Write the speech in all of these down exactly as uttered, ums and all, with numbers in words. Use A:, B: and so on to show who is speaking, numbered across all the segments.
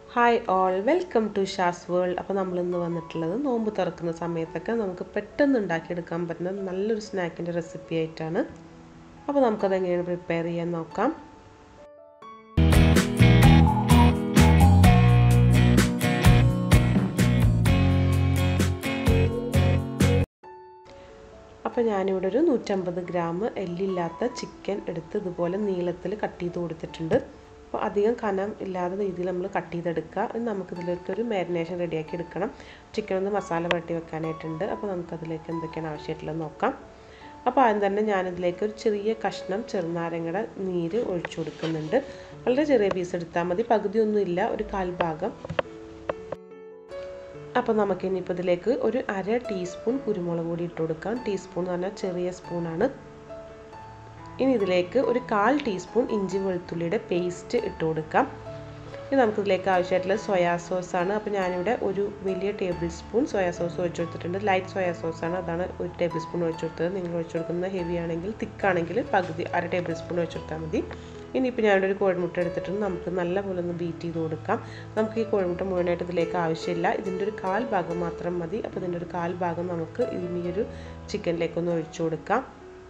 A: Hi all, welcome to SHASS WORLD. അപ്പോൾ നമ്മൾ ഇന്ന് വന്നിട്ടുള്ളത് നോമ്പ് തുറക്കുന്ന സമയത്തൊക്കെ നമുക്ക് പെട്ടെന്ന് ഉണ്ടാക്കി എടുക്കാൻ പറ്റുന്ന നല്ലൊരു സ്നാക്കിന്റെ റെസിപ്പി ആയിട്ടാണ്. അപ്പോൾ നമുക്ക് അത് എങ്ങനെ പ്രിപ്പയർ ചെയ്യാൻ നോക്കാം. അപ്പോൾ ഞാൻ ഇവിടെ ഒരു നൂറ്റമ്പത് ഗ്രാം എല്ലില്ലാത്ത ചിക്കൻ എടുത്ത് ഇതുപോലെ നീളത്തിൽ കട്ട് ചെയ്ത് കൊടുത്തിട്ടുണ്ട്. അപ്പോൾ അധികം കനം ഇല്ലാത്ത രീതിയിൽ നമ്മൾ കട്ട് ചെയ്തെടുക്കുക. ഇനി നമുക്കിതിലേക്ക് ഒരു മാരിനേഷൻ റെഡിയാക്കി എടുക്കണം. ചിക്കൻ ഒന്ന് മസാല പുരട്ടി വെക്കാനായിട്ടുണ്ട്. അപ്പോൾ നമുക്കതിലേക്ക് എന്തൊക്കെയാണ് ആവശ്യമായിട്ടുള്ളത് നോക്കാം. അപ്പോൾ ആദ്യം തന്നെ ഞാനിതിലേക്ക് ഒരു ചെറിയ കഷ്ണം ചെറുനാരങ്ങയുടെ നീര് ഒഴിച്ചു കൊടുക്കുന്നുണ്ട്. വളരെ ചെറിയ പീസ് എടുത്താൽ മതി, പകുതിയൊന്നും ഇല്ല, ഒരു കാൽ ഭാഗം. അപ്പോൾ നമുക്കിനിയിപ്പോൾ ഇതിലേക്ക് ഒരു അര ടീസ്പൂൺ കുരുമുളക് പൊടി ഇട്ട് കൊടുക്കാം. ടീസ്പൂൺ എന്ന് പറഞ്ഞാൽ ചെറിയ സ്പൂണാണ്. ഇനി ഇതിലേക്ക് ഒരു കാൽ ടീസ്പൂൺ ഇഞ്ചി വെളുത്തുള്ളിയുടെ പേസ്റ്റ് ഇട്ട് കൊടുക്കാം. ഇനി നമുക്കിതിലേക്ക് ആവശ്യമായിട്ടുള്ള സോയാ സോസ് ആണ്. അപ്പോൾ ഞാനിവിടെ ഒരു വലിയ ടേബിൾ സ്പൂൺ സോയാ സോസ് ഒഴിച്ചു കൊടുത്തിട്ടുണ്ട്. ലൈറ്റ് സോയാ സോസ് ആണ്, അതാണ് ഒരു ടേബിൾ സ്പൂൺ ഒഴിച്ചു കൊടുത്തത്. നിങ്ങൾ ഒഴിച്ചു കൊടുക്കുന്നത് ഹെവി ആണെങ്കിൽ തിക്കാണെങ്കിൽ പകുതി അര ടേബിൾ സ്പൂൺ ഒഴിച്ചു കൊടുത്താൽ മതി. ഇനിയിപ്പോൾ ഞാനിവിടെ ഒരു കോഴിമുട്ട എടുത്തിട്ടുണ്ട്. നമുക്ക് നല്ലപോലെ ഒന്ന് ബീറ്റ് ചെയ്ത് കൊടുക്കാം. നമുക്ക് ഈ കോഴിമുട്ട മുഴുവനായിട്ട് ഇതിലേക്ക് ആവശ്യമില്ല, ഇതിൻ്റെ ഒരു കാൽ ഭാഗം മാത്രം മതി. അപ്പോൾ ഇതിൻ്റെ ഒരു കാൽ ഭാഗം നമുക്ക് ഈ ഒരു ചിക്കനിലേക്കൊന്ന് ഒഴിച്ചു കൊടുക്കാം.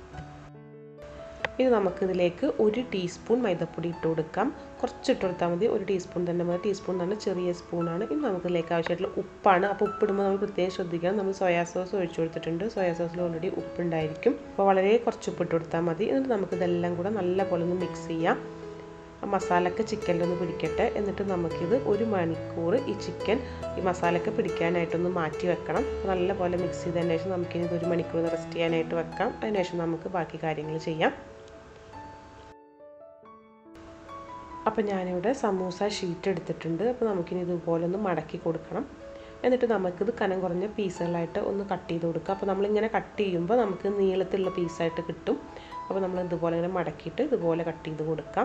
A: ഇനി നമുക്കിതിലേക്ക് ഒരു ടീസ്പൂൺ മൈദപ്പൊടി ഇട്ട് കൊടുക്കാം. കുറച്ചിട്ട് കൊടുത്താൽ മതി, ഒരു ടീസ്പൂൺ തന്നെ മതി. ടീസ്പൂൺ തന്നെ ചെറിയ സ്പൂണാണ്. ഇനി നമുക്കിതിലേക്ക് ആവശ്യമായിട്ടുള്ള ഉപ്പാണ്. അപ്പോൾ ഉപ്പിടുമ്പോൾ നമ്മൾ പ്രത്യേകം ശ്രദ്ധിക്കണം. നമ്മൾ സോയാ സോസ് ഒഴിച്ചു കൊടുത്തിട്ടുണ്ട്. സോയാ സോസിൽ ഓൾറെഡി ഉപ്പുണ്ടായിരിക്കും. അപ്പോൾ വളരെ കുറച്ച് ഉപ്പിട്ട് കൊടുത്താൽ മതി. എന്നിട്ട് നമുക്കിതെല്ലാം കൂടെ നല്ലപോലെ ഒന്ന് മിക്സ് ചെയ്യാം. മസാലയൊക്കെ ചിക്കനിലൊന്ന് പിടിക്കട്ടെ. എന്നിട്ട് നമുക്കിത് ഒരു മണിക്കൂർ ഈ ചിക്കൻ ഈ മസാലയൊക്കെ പിടിക്കാനായിട്ടൊന്ന് മാറ്റി വെക്കണം. നല്ലപോലെ മിക്സ് ചെയ്തതിന് ശേഷം നമുക്കിനി ഇത് ഒരു മണിക്കൂർ റെസ്റ്റ് ചെയ്യാനായിട്ട് വെക്കാം. അതിനുശേഷം നമുക്ക് ബാക്കി കാര്യങ്ങൾ ചെയ്യാം. അപ്പോൾ ഞാനിവിടെ സമൂസ ഷീറ്റ് എടുത്തിട്ടുണ്ട്. അപ്പോൾ നമുക്കിനി ഇതുപോലെ ഒന്ന് മടക്കി കൊടുക്കണം. എന്നിട്ട് നമുക്കിത് കനം കുറഞ്ഞ പീസുകളായിട്ട് ഒന്ന് കട്ട് ചെയ്ത് കൊടുക്കുക. അപ്പോൾ നമ്മളിങ്ങനെ കട്ട് ചെയ്യുമ്പോൾ നമുക്ക് നീളത്തിലുള്ള പീസായിട്ട് കിട്ടും. അപ്പോൾ നമ്മൾ ഇതുപോലെ ഇങ്ങനെ മടക്കിയിട്ട് ഇതുപോലെ കട്ട് ചെയ്ത് കൊടുക്കാം.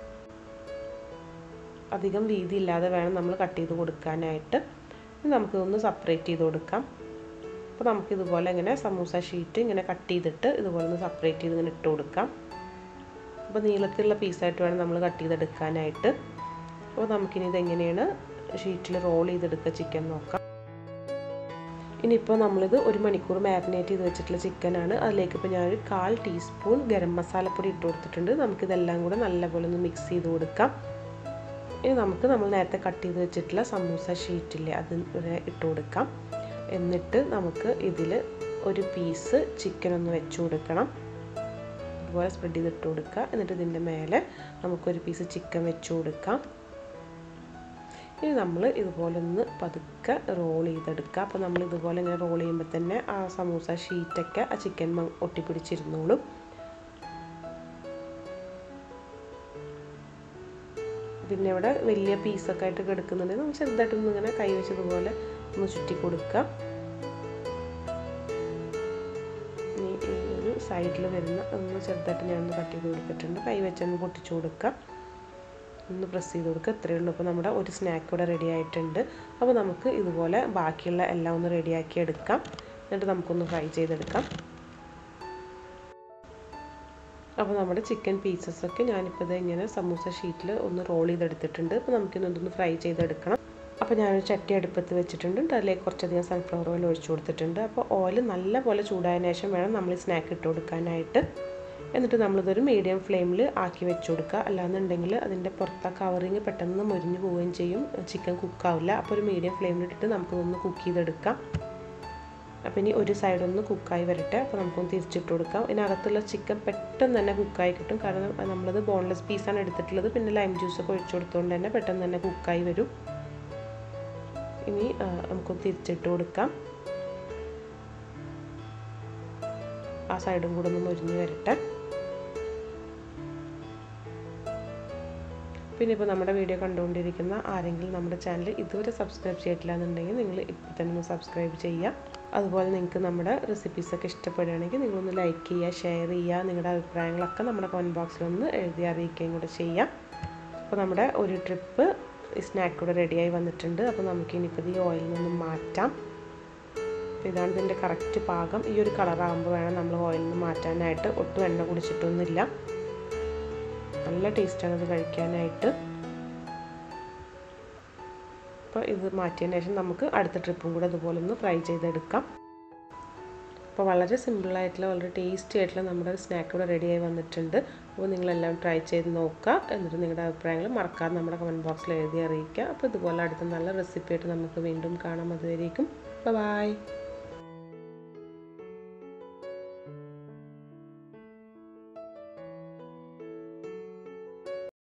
A: അധികം വീതി ഇല്ലാതെ വേണം നമ്മൾ കട്ട് ചെയ്ത് കൊടുക്കാനായിട്ട്. നമുക്കിതൊന്ന് സെപ്പറേറ്റ് ചെയ്ത് കൊടുക്കാം. അപ്പോൾ നമുക്കിതുപോലെ ഇങ്ങനെ സമൂസ ഷീറ്റ് ഇങ്ങനെ കട്ട് ചെയ്തിട്ട് ഇതുപോലെ ഒന്ന് സെപ്പറേറ്റ് ചെയ്ത് ഇങ്ങനെ ഇട്ട് കൊടുക്കാം. അപ്പോൾ നീളത്തിലുള്ള പീസായിട്ട് വേണം നമ്മൾ കട്ട് ചെയ്തെടുക്കാനായിട്ട്. അപ്പോൾ നമുക്കിനി ഇതെങ്ങനെയാണ് ഷീറ്റിൽ റോൾ ചെയ്തെടുക്കുക ചിക്കൻ നോക്കാം. ഇനിയിപ്പോൾ നമ്മളിത് ഒരു മണിക്കൂർ മാരിനേറ്റ് ചെയ്ത് വെച്ചിട്ടുള്ള ചിക്കനാണ്. അതിലേക്ക് ഇപ്പോൾ ഞാനൊരു കാൽ ടീസ്പൂൺ ഗരം മസാലപ്പൊടി ഇട്ട് കൊടുത്തിട്ടുണ്ട്. നമുക്കിതെല്ലാം കൂടെ നല്ലപോലെ ഒന്ന് മിക്സ് ചെയ്ത് കൊടുക്കാം. ഇനി നമുക്ക് നമ്മൾ നേരത്തെ കട്ട് ചെയ്ത് വെച്ചിട്ടുള്ള സമൂസ ഷീറ്റില്ലേ അത് ഇട്ട് കൊടുക്കാം. എന്നിട്ട് നമുക്ക് ഇതിൽ ഒരു പീസ് ചിക്കൻ ഒന്ന് വെച്ച് കൊടുക്കണം. ഇതുപോലെ സ്പ്രെഡ് ചെയ്തിട്ട് കൊടുക്കുക. എന്നിട്ട് ഇതിൻ്റെ മേലെ നമുക്കൊരു പീസ് ചിക്കൻ വെച്ച് കൊടുക്കാം. ഇനി നമ്മൾ ഇതുപോലെ ഒന്ന് പതുക്കെ റോൾ ചെയ്തെടുക്കുക. അപ്പോൾ നമ്മൾ ഇതുപോലെ ഇങ്ങനെ റോൾ ചെയ്യുമ്പോൾ തന്നെ ആ സമൂസ ഷീറ്റൊക്കെ ആ ചിക്കൻ ഒട്ടിപ്പിടിച്ചിരുന്നോളും. പിന്നെ ഇവിടെ വലിയ പീസൊക്കെ ആയിട്ട് കിടക്കുന്നുണ്ടെങ്കിൽ നമ്മൾ ചെറുതായിട്ടൊന്നും ഇങ്ങനെ കൈ വെച്ചതുപോലെ ഒന്ന് ചുറ്റി കൊടുക്കുക. സൈഡിൽ വരുന്ന ഒന്ന് ചെറുതായിട്ട് ഞാനൊന്ന് കട്ട് ചെയ്ത് കൊടുത്തിട്ടുണ്ട്. കൈ വെച്ചൊന്ന് പൊട്ടിച്ചു കൊടുക്കുക, ഒന്ന് പ്രസ് ചെയ്ത് കൊടുക്കുക. ഇത്രയേ ഉള്ളൂ. അപ്പോൾ നമ്മുടെ ഒരു സ്നാക്ക് ഇവിടെ റെഡി ആയിട്ടുണ്ട്. അപ്പോൾ നമുക്ക് ഇതുപോലെ ബാക്കിയുള്ള എല്ലാം ഒന്ന് റെഡിയാക്കി എടുക്കാം. എന്നിട്ട് നമുക്കൊന്ന് ഫ്രൈ ചെയ്തെടുക്കാം. അപ്പോൾ നമ്മുടെ ചിക്കൻ പീസസൊക്കെ ഞാനിപ്പോൾ ഇത് ഇങ്ങനെ സമൂസ ഷീറ്റിൽ ഒന്ന് റോൾ ചെയ്തെടുത്തിട്ടുണ്ട്. അപ്പോൾ നമുക്കിതൊന്ന് ഫ്രൈ ചെയ്തെടുക്കണം. അപ്പോൾ ഞാനൊരു ചട്ടി അടുപ്പത്ത് വെച്ചിട്ടുണ്ട്. അതിലേക്ക് കുറച്ചധികം സൺഫ്ലവർ ഓയിൽ ഒഴിച്ചു കൊടുത്തിട്ടുണ്ട്. അപ്പോൾ ഓയിൽ നല്ലപോലെ ചൂടായതിനു ശേഷം വേണം നമ്മൾ ഈ സ്നാക്ക് ഇട്ട് കൊടുക്കാനായിട്ട്. എന്നിട്ട് നമ്മളിതൊരു മീഡിയം ഫ്ലെയിമിൽ ആക്കി വെച്ച് കൊടുക്കുക. അല്ലാന്നുണ്ടെങ്കിൽ അതിൻ്റെ പുറത്തെ കവറിങ് പെട്ടെന്ന് മുരിഞ്ഞു പോവുകയും ചെയ്യും, ചിക്കൻ കുക്കാവില്ല. അപ്പോൾ ഒരു മീഡിയം ഫ്ലെയിമിലിട്ടിട്ട് നമുക്കിതൊന്ന് കുക്ക് ചെയ്തെടുക്കാം. അപ്പോൾ ഇനി ഒരു സൈഡൊന്ന് കുക്കായി വരട്ടെ. അപ്പോൾ നമുക്കൊന്ന് തിരിച്ചിട്ട് കൊടുക്കാം. ഇതിനകത്തുള്ള ചിക്കൻ പെട്ടെന്ന് തന്നെ കുക്കായി കിട്ടും. കാരണം നമ്മളത് ബോൺലെസ് പീസാണ് എടുത്തിട്ടുള്ളത്. പിന്നെ ലൈം ജ്യൂസൊക്കെ ഒഴിച്ചു കൊടുത്തുകൊണ്ട് തന്നെ പെട്ടെന്ന് തന്നെ കുക്കായി വരും. ഇനി നമുക്കൊന്ന് തിരിച്ചിട്ട് കൊടുക്കാം. ആ സൈഡും കൂടെ ഒന്ന് മുരിഞ്ഞ് വരട്ടെ. പിന്നെ ഇപ്പോൾ നമ്മുടെ വീഡിയോ കണ്ടുകൊണ്ടിരിക്കുന്ന ആരെങ്കിലും നമ്മുടെ ചാനൽ ഇതുവരെ സബ്സ്ക്രൈബ് ചെയ്തിട്ടില്ല എന്നുണ്ടെങ്കിൽ നിങ്ങൾ ഇപ്പോൾ തന്നെ ഒന്ന് സബ്സ്ക്രൈബ് ചെയ്യുക. അതുപോലെ നിങ്ങൾക്ക് നമ്മുടെ റെസിപ്പീസൊക്കെ ഇഷ്ടപ്പെടുകയാണെങ്കിൽ നിങ്ങളൊന്ന് ലൈക്ക് ചെയ്യുക, ഷെയർ ചെയ്യുക. നിങ്ങളുടെ അഭിപ്രായങ്ങളൊക്കെ നമ്മുടെ കമൻറ്റ് ബോക്സിലൊന്ന് എഴുതി അറിയിക്കുകയും കൂടെ ചെയ്യുക. അപ്പോൾ നമ്മുടെ ഒരു ട്രിപ്പ് സ്നാക്ക് കൂടെ റെഡിയായി വന്നിട്ടുണ്ട്. അപ്പോൾ നമുക്കിനിപ്പോൾ ഈ ഓയിലിൽ നിന്നും മാറ്റാം. ഇതാണ് ഇതിൻ്റെ കറക്റ്റ് പാകം. ഈ ഒരു കളറാകുമ്പോൾ വേണം നമ്മൾ ഓയിലിൽ നിന്ന് മാറ്റാനായിട്ട്. ഒട്ടും എണ്ണ കുടിച്ചിട്ടൊന്നുമില്ല. നല്ല ടേസ്റ്റാണ് ഇത് കഴിക്കാനായിട്ട്. അപ്പോൾ ഇത് മാറ്റിയതിന് ശേഷം നമുക്ക് അടുത്ത ട്രിപ്പും കൂടെ അതുപോലെ ഒന്ന് ഫ്രൈ ചെയ്തെടുക്കാം. അപ്പോൾ വളരെ സിമ്പിളായിട്ടുള്ള വളരെ ടേസ്റ്റി ആയിട്ടുള്ള നമ്മുടെ ഒരു സ്നാക്ക് ഇവിടെ റെഡിയായി വന്നിട്ടുണ്ട്. അപ്പോൾ നിങ്ങളെല്ലാം ട്രൈ ചെയ്ത് നോക്കുക. എന്നിട്ട് നിങ്ങളുടെ അഭിപ്രായങ്ങൾ മറക്കാതെ നമ്മുടെ കമൻറ്റ് ബോക്സിൽ എഴുതി അറിയിക്കുക. അപ്പോൾ ഇതുപോലെ അടുത്ത നല്ല റെസിപ്പി ആയിട്ട് നമുക്ക് വീണ്ടും കാണാം. അതുവരേക്കും ബൈ.